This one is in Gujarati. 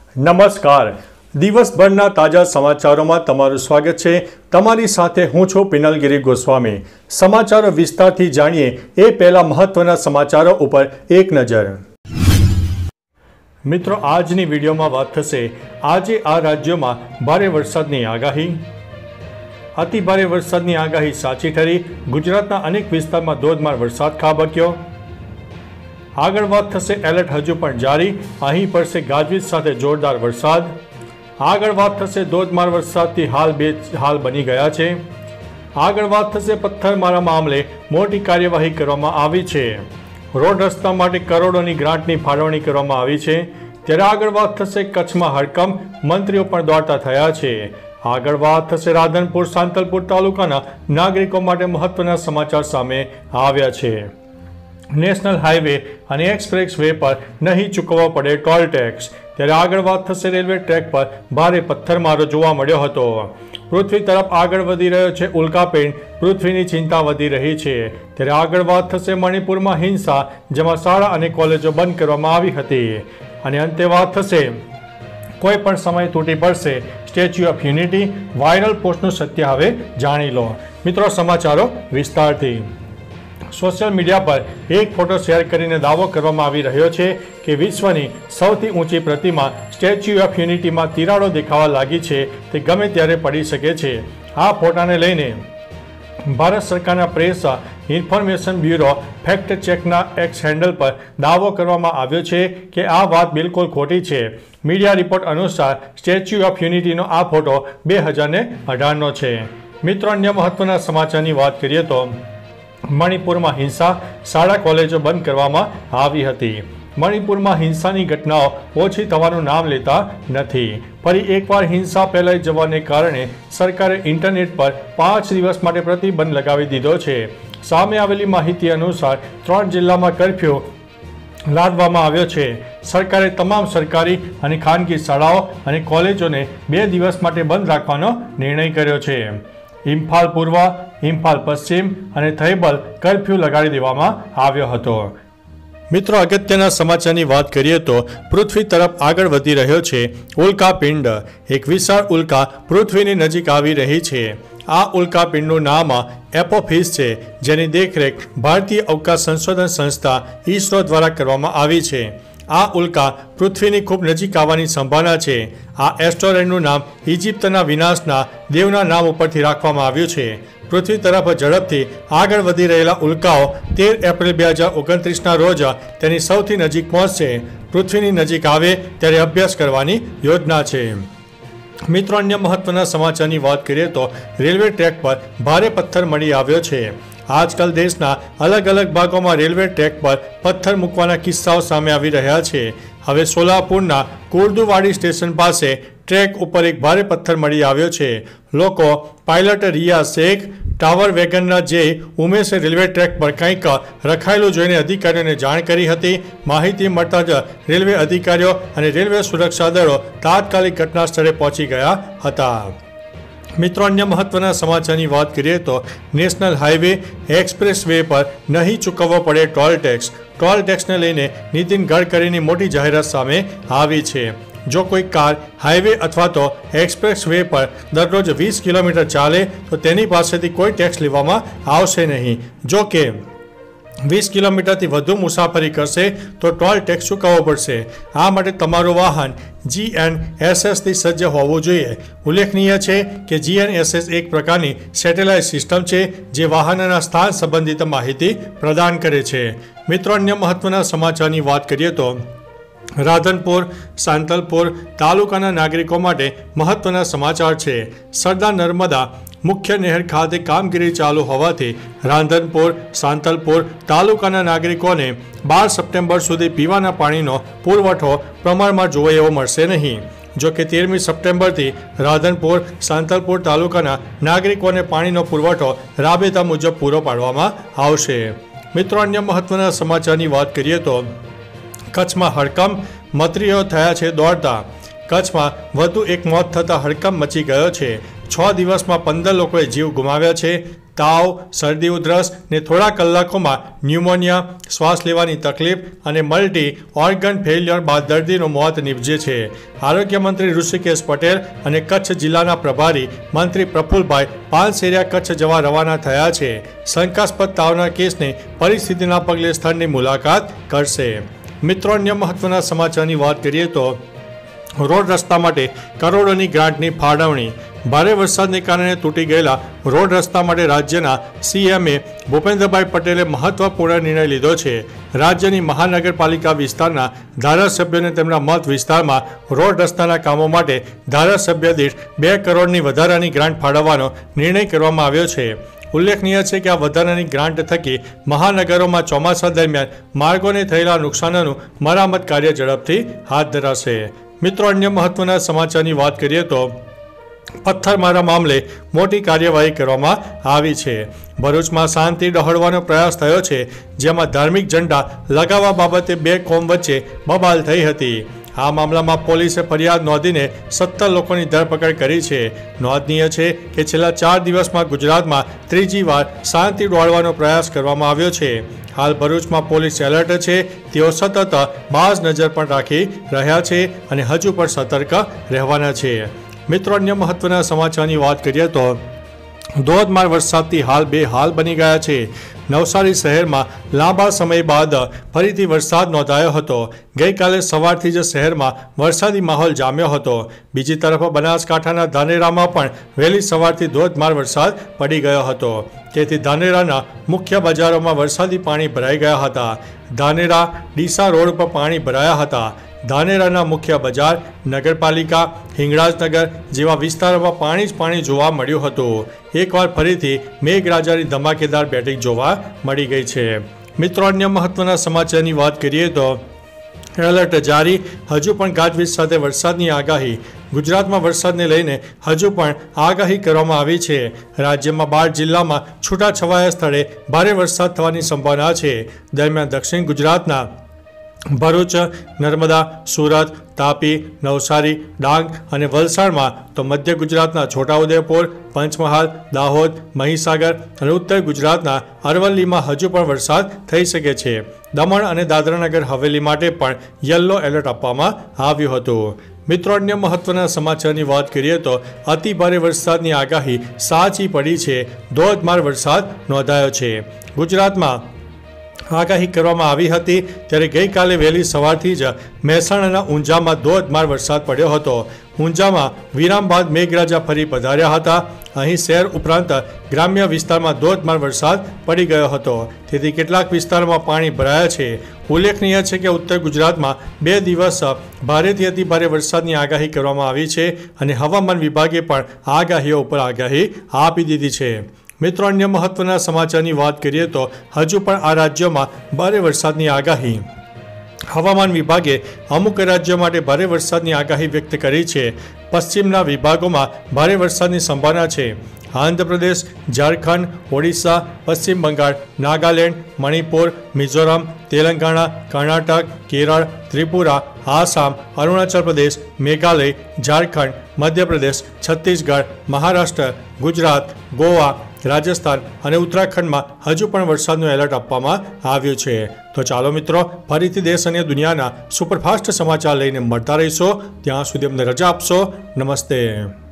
નમસ્કાર. દિવસભરના તાજા સમાચારોમાં તમારું સ્વાગત છે. તમારી સાથે હું છું પિનલગીરી ગોસ્વામી. સમાચારો વિસ્તારથી જાણીએ એ પહેલા મહત્વના સમાચારો ઉપર એક નજર. મિત્રો, આજની વિડીયોમાં વાત થશે આજે આ રાજ્યોમાં ભારે વરસાદની આગાહી. અતિ ભારે વરસાદની આગાહી સાચી ઠરી. ગુજરાતના અનેક વિસ્તારમાં ધોધમાર વરસાદ ખાબક્યો. આગળ વાત થશે એલર્ટ હજુ પણ જારી. અહીં પડશે ગાજવીજ સાથે જોરદાર વરસાદ. આગળ વાત થશે ધોધમાર વરસાદથી હાલ બની ગયા છે. આગળ વાત થશે પથ્થરમારા મામલે મોટી કાર્યવાહી કરવામાં આવી છે. રોડ રસ્તા માટે કરોડોની ગ્રાન્ટની ફાળવણી કરવામાં આવી છે. ત્યારે આગળ વાત થશે કચ્છમાં હડકંપ, મંત્રીઓ પણ દોડતા થયા છે. આગળ વાત થશે રાધનપુર સાંતલપુર તાલુકાના નાગરિકો માટે મહત્વના સમાચાર સામે આવ્યા છે. નેશનલ હાઈવે અને એક્સપ્રેસ વે પર નહીં ચૂકવવો પડે ટોલ ટેક્સ. ત્યારે આગળ વાત થશે રેલવે ટ્રેક પર ભારે પથ્થરમારો જોવા મળ્યો હતો. પૃથ્વી તરફ આગળ વધી રહ્યો છે ઉલ્કાપિંડ, પૃથ્વીની ચિંતા વધી રહી છે. ત્યારે આગળ વાત થશે મણિપુરમાં હિંસા, જેમાં શાળા અને કોલેજો બંધ કરવામાં આવી હતી. અને અંતે વાત થશે કોઈ પણ સમય તૂટી પડશે સ્ટેચ્યુ ઓફ યુનિટી. વાયરલ પોસ્ટનું સત્ય હવે જાણી લો. મિત્રો, સમાચારો વિસ્તારથી. સોશિયલ મીડિયા પર એક ફોટો શેર કરીને દાવો કરવામાં આવી રહ્યો છે કે વિશ્વની સૌથી ઊંચી પ્રતિમા સ્ટેચ્યુ ઓફ યુનિટીમાં તિરાડો દેખાવા લાગી છે. તે ગમે ત્યારે પડી શકે છે. આ ફોટાને લઈને ભારત સરકારના પ્રેસ ઇન્ફોર્મેશન બ્યુરો ફેક્ટ ચેકના એક્સ હેન્ડલ પર દાવો કરવામાં આવ્યો છે કે આ વાત બિલકુલ ખોટી છે. મીડિયા રિપોર્ટ અનુસાર સ્ટેચ્યુ ઓફ યુનિટીનો આ ફોટો 2018નો છે. મિત્રો, અન્ય મહત્વના સમાચારની વાત કરીએ તો મણિપુરમાં હિંસા, શાળા કોલેજો બંધ કરવામાં આવી હતી. મણિપુરમાં હિંસાની ઘટનાઓ ઓછી થવાનું નામ લેતા નથી. ફરી એકવાર હિંસા ફેલાઈ જવાને કારણે સરકારે ઇન્ટરનેટ પર 5 દિવસ માટે પ્રતિબંધ લગાવી દીધો છે. સામે આવેલી માહિતી અનુસાર 3 જિલ્લામાં કર્ફ્યુ લાદવામાં આવ્યો છે. સરકારે તમામ સરકારી અને ખાનગી શાળાઓ અને કોલેજોને 2 દિવસ માટે બંધ રાખવાનો નિર્ણય કર્યો છે. ઇમ્ફાલ પૂર્વ, ઇમ્ફાલ પશ્ચિમ અને થૈબલ કર્ફ્યુ લગાડી દેવામાં આવ્યો હતો. મિત્રો, અગત્યના સમાચારની વાત કરીએ તો પૃથ્વી તરફ આગળ વધી રહ્યો છે ઉલ્કાપિંડ. એક વિશાળ ઉલ્કા પૃથ્વીની નજીક આવી રહી છે. આ ઉલ્કાપિંડનું નામ એપોફિસ છે, જેની દેખરેખ ભારતીય અવકાશ સંશોધન સંસ્થા ઇસરો દ્વારા કરવામાં આવી છે. આ ઉલ્કા પૃથ્વીની ખૂબ નજીક આવવાની સંભાવના છે. આ એસ્ટરોઇડનું નામ ઇજિપ્તના વિનાશના દેવના નામ ઉપરથી રાખવામાં આવ્યું છે. પૃથ્વી તરફ ઝડપથી આગળ વધી રહેલા ઉલ્કાઓ 13 એપ્રિલ 2029ના રોજ તેની સૌથી નજીક પહોંચશે. પૃથ્વીની નજીક આવે ત્યારે અભ્યાસ કરવાની યોજના છે. મિત્રો, અન્ય મહત્વના સમાચારની વાત કરીએ તો રેલવે ટ્રેક પર ભારે પથ્થર મળી આવ્યો છે. આજકાલ દેશના અલગ અલગ ભાગોમાં રેલવે ટ્રેક પર પથ્થર મૂકવાના કિસ્સાઓ સામે આવી રહ્યા છે. હવે સોલાપુરના કુર્દુવાડી સ્ટેશન પાસે ટ્રેક ઉપર એક ભારે પથ્થર મળી આવ્યો છે. Loco pilot Riya Sheikh tower વેગનના જે ઉમેશે રેલવે ટ્રેક પર કંઈક રખાયેલું જોઈને અધિકારીઓને જાણ કરી હતી. માહિતી મળતા જ રેલવે અધિકારીઓ અને રેલવે સુરક્ષા દળો તાત્કાલિક ઘટના સ્થળે પહોંચી ગયા હતા. મિત્રો, અન્ય મહત્વના સમાચારની વાત કરીએ તો નેશનલ હાઈવે એક્સપ્રેસ વે પર નહીં ચૂકવવો પડે ટોલ ટેક્સ. ટોલ ટેક્સને લઈને નીતિન ગડકરીની મોટી જાહેરાત સામે આવી છે. જો કોઈ કાર હાઈવે અથવા તો એક્સપ્રેસ વે પર દરરોજ 20 કિલોમીટર ચાલે તો તેની પાસેથી કોઈ ટેક્સ લેવામાં આવશે નહીં. જો કે 20 કિલોમીટરથી વધુ મુસાફરી કરશે તો ટોલ ટેક્સ ચૂકવવો પડશે. આ માટે તમારું વાહન GNSSથી સજ્જ હોવું જોઈએ. ઉલ્લેખનીય છે કે GNSS એક પ્રકારની સેટેલાઇટ સિસ્ટમ છે જે વાહનના સ્થાન સંબંધિત માહિતી પ્રદાન કરે છે. મિત્રો, અન્ય મહત્વના સમાચારની વાત કરીએ તો રાધનપુર સાંતલપુર તાલુકાના નાગરિકો માટે મહત્વના સમાચાર છે. સરદાર નર્મદા મુખ્ય નહેર ખાતે કામગીરી ચાલુ હોવાથી રાધનપુર સાંતલપુર તાલુકાના નાગરિકોને 12 સપ્ટેમ્બર સુધી પીવાના પાણીનો પુરવઠો પ્રમાણમાં જોવે એવો મળશે નહીં. જો કે 13મી સપ્ટેમ્બરથી રાધનપુર સાંતલપુર તાલુકાના નાગરિકોને પાણીનો પુરવઠો રાબેતા મુજબ પૂરો પાડવામાં આવશે. મિત્રો, અન્ય મહત્વના સમાચારની વાત કરીએ તો કચ્છમાં હડકંપ, મંત્રીઓ થયા છે દોડતા. કચ્છમાં વધુ એક મોત થતાં હડકંપ મચી ગયો છે. 6 દિવસમાં 15 લોકોએ જીવ ગુમાવ્યા છે. તાવ, શરદી ઉધરસ ને થોડા કલાકોમાં ન્યુમોનિયા, શ્વાસ લેવાની તકલીફ અને મલ્ટી ઓર્ગન ફેલ્યોર બાદ દર્દીનું મોત નીપજે છે. આરોગ્ય મંત્રી ઋષિકેશ પટેલ અને કચ્છ જિલ્લાના પ્રભારી મંત્રી પ્રફુલભાઈ પાનસેરિયા કચ્છ જવા રવાના થયા છે. શંકાસ્પદ તાવના કેસની પરિસ્થિતિના પગલે સ્થળની મુલાકાત કરશે. મિત્રો, અન્ય મહત્વના સમાચારની વાત કરીએ તો રોડ રસ્તા માટે કરોડોની ગ્રાન્ટની ફાળવણી. ભારે વરસાદને કારણે તૂટી ગયેલા રોડ રસ્તા માટે રાજ્યના સીએમએ ભૂપેન્દ્રભાઈ પટેલે મહત્વપૂર્ણ નિર્ણય લીધો છે. રાજ્યની મહાનગરપાલિકા વિસ્તારના ધારાસભ્યોને તેમના મત વિસ્તારમાં રોડ રસ્તાના કામો માટે ધારાસભ્ય દીઠ 2 કરોડની વધારાની ગ્રાન્ટ ફાળવવાનો નિર્ણય કરવામાં આવ્યો છે. ઉલ્લેખનીય છે કે આ વધારાની ગ્રાન્ટ થકી મહાનગરોમાં ચોમાસા દરમિયાન માર્ગોને થયેલા નુકસાનોનું મરામત કાર્ય ઝડપથી હાથ ધરાશે. મિત્રો, અન્ય મહત્વના સમાચારની વાત કરીએ તો પથ્થરમારા મામલે મોટી કાર્યવાહી કરવામાં આવી છે. ભરૂચમાં શાંતિ ડહોળવાનો પ્રયાસ થયો છે, જેમાં ધાર્મિક ઝંડા લગાવવા બાબતે 2 કોમ વચ્ચે બબાલ થઈ હતી. આ મામલામાં પોલીસે ફરિયાદ નોંધીને 17 લોકોની ધરપકડ કરી છે. નોંધનીય છે કે છેલ્લા 4 દિવસમાં ગુજરાતમાં ત્રીજી વાર શાંતિ ડહોળવાનો પ્રયાસ કરવામાં આવ્યો છે. હાલ ભરૂચમાં પોલીસ એલર્ટ છે. તેઓ સતત બાજ નજર પણ રાખી રહ્યા છે અને હજુ પણ સતર્ક રહેવાના છે. મિત્રો, અન્ય મહત્વના સમાચારની વાત કરીએ તો ધોધમાર વરસાદથી હાલ બેહાલ બની ગયા છે. નવસારી શહેરમાં લાંબા સમય બાદ ફરીથી વરસાદ નોંધાયો હતો. ગઈકાલે સવારથી જ શહેરમાં વરસાદી માહોલ જામ્યો હતો. બીજી તરફ બનાસકાંઠાના ધાનેરામાં પણ વહેલી સવારથી ધોધમાર વરસાદ પડી ગયો હતો. તેથી ધાનેરાના મુખ્ય બજારોમાં વરસાદી પાણી ભરાઈ ગયા હતા. ધાનેરા ડીસા રોડ પર પાણી ભરાયા હતા. ધાનેરાના મુખ્ય બજાર, નગરપાલિકા, હિંગળાજનગર જેવા વિસ્તારોમાં પાણી જ પાણી જોવા મળ્યું હતું. એકવાર ફરીથી મેઘરાજાની ધમાકેદાર બેટિંગ જોવા મળી ગઈ છે. મિત્રો, અન્ય મહત્વના સમાચારની વાત કરીએ તો એલર્ટ જારી. હજુ પણ ગાજવીજ સાથે વરસાદની આગાહી. ગુજરાતમાં વરસાદને લઈને હજુ પણ આગાહી કરવામાં આવી છે. રાજ્યમાં 12 જિલ્લામાં છૂટાછવાયા સ્થળે ભારે વરસાદ થવાની સંભાવના છે. દરમિયાન દક્ષિણ ગુજરાતના ભરૂચ, નર્મદા, સુરત, તાપી, નવસારી, ડાંગ અને વલસાડમાં તો મધ્ય ગુજરાતના છોટાઉદેપુર, પંચમહાલ, દાહોદ, મહીસાગર અને ઉત્તર ગુજરાતના અરવલ્લીમાં હજુ પણ વરસાદ થઈ શકે છે. દમણ અને દાદરાનગર હવેલી માટે પણ યલો એલર્ટ આપવામાં આવ્યું હતું. મિત્રો, અન્ય મહત્વના સમાચારની વાત કરીએ તો અતિ ભારે વરસાદની આગાહી સાચી પડી છે. ધોધમાર વરસાદ નોંધાયો છે. ગુજરાતમાં આગાહી કરવામાં આવી હતી ત્યારે ગઈકાલે વહેલી સવારથી જ મહેસાણાના ઊંઝામાં ધોધમાર વરસાદ પડ્યો હતો. ઊંઝામાં વિરામ બાદ મેઘરાજા ફરી પધાર્યા હતા. અહીં શહેર ઉપરાંત ગ્રામ્ય વિસ્તારમાં ધોધમાર વરસાદ પડી ગયો હતો. તેથી કેટલાક વિસ્તારોમાં પાણી ભરાયા છે. ઉલ્લેખનીય છે કે ઉત્તર ગુજરાતમાં 2 દિવસ ભારેથી અતિ ભારે વરસાદની આગાહી કરવામાં આવી છે અને હવામાન વિભાગે પણ આગાહીઓ ઉપર આગાહી આપી દીધી છે. મિત્રો, અન્ય મહત્વના સમાચારની વાત કરીએ તો હજુ પણ આ રાજ્યોમાં ભારે વરસાદની આગાહી. હવામાન વિભાગે અમુક રાજ્યો માટે ભારે વરસાદની આગાહી વ્યક્ત કરી છે. પશ્ચિમના વિભાગોમાં ભારે વરસાદની સંભાવના છે. આંધ્રપ્રદેશ, ઝારખંડ, ઓડિશા, પશ્ચિમ બંગાળ, નાગાલેન્ડ, મણિપુર, મિઝોરમ, તેલંગાણા, કર્ણાટક, કેરળ, ત્રિપુરા, આસામ, અરુણાચલ પ્રદેશ, મેઘાલય, ઝારખંડ, મધ્યપ્રદેશ, છત્તીસગઢ, મહારાષ્ટ્ર, ગુજરાત, ગોવા, રાજસ્થાન અને ઉત્તરાખંડમાં હજુ પણ વરસાદનું એલર્ટ આપવામાં આવ્યું છે. તો ચાલો મિત્રો, ફરીથી દેશ અને દુનિયાના સુપરફાસ્ટ સમાચાર લઈને મળતા રહીશો. ત્યાં સુધી અમને રજા આપશો. નમસ્તે.